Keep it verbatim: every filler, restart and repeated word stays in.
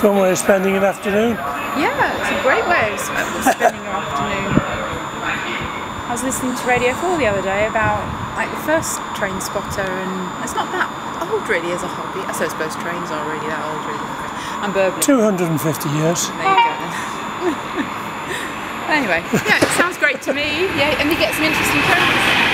Fun way of spending an afternoon. Yeah, it's a great way of spending your afternoon. I was listening to Radio four the other day about like the first train spotter, and it's not that old really as a hobby. I suppose trains are really that old really. I'm burbling. two hundred and fifty years. There you go then. Anyway, yeah, it sounds great to me. Yeah, and you get some interesting trains.